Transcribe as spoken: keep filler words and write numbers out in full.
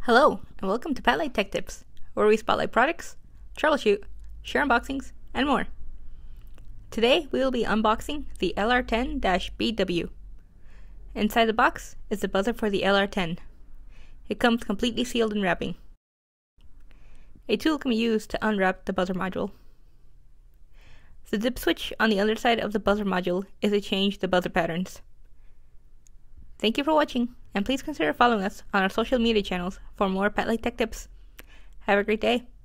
Hello, and welcome to Pat Light Tech Tips, where we spotlight products, troubleshoot, share unboxings, and more. Today, we will be unboxing the L R ten B W. Inside the box is the buzzer for the L R ten. It comes completely sealed in wrapping. A tool can be used to unwrap the buzzer module. The dip switch on the underside of the buzzer module is to change the buzzer patterns. Thank you for watching, and please consider following us on our social media channels for more Pat Light Tech tips. Have a great day.